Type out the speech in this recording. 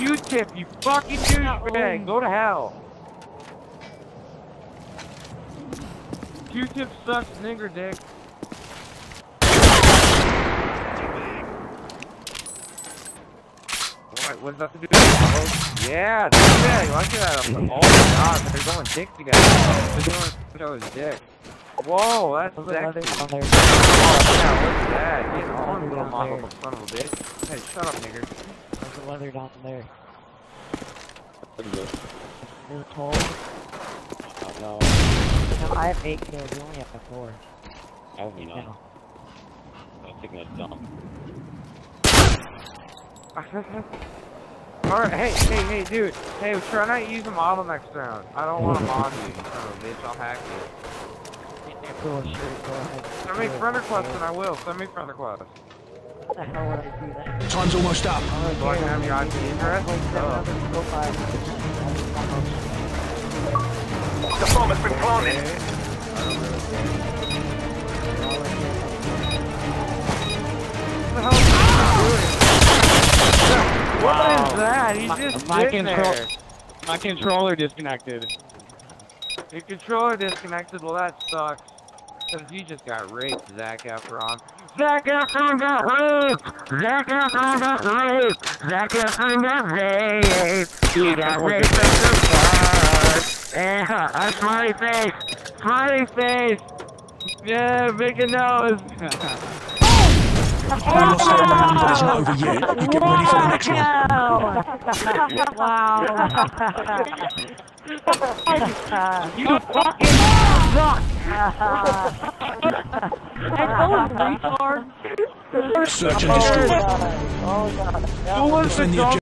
Q-tip, you fucking douchebag. Go to hell. Q-tip sucks, nigger dick. What does that have to do with models? Yeah, douchebag. Look at that. Oh my god, they're going dick together. They're doing each other's dick. Whoa, that's sexy. Oh, yeah, what's that? Get on, little model, son of a bitch. Hey, shut up, nigger. There's a leather down there. What is it? You're cold? Oh, no. No, I have 8 kills, you only have 4. I have none. No. I'm taking a dump. Alright, hey, dude. Hey, try not to use a model next round. I don't want to mod you, son of a bitch. I'll hack you. Cool, sure, go ahead. Send me friend request and I will. Send me friend request. What the hell would I do that? Time's almost up. So I can have your IP address? The bomb has been planted. What is that? He's just sitting there. My controller disconnected. Your controller disconnected? Well, that sucks. Because you just got raped, Zac Efron. Zac Efron got raped! Zac Efron got raped! Zac Efron got raped! He got raped at the bar! Yeah, a smiley face! Smiley face! Yeah, big a nose! I lost that round, but it's not over yet. You get ready for the next one. Wow. You fucking suck! Search and destroy. Oh god. Defend the objective.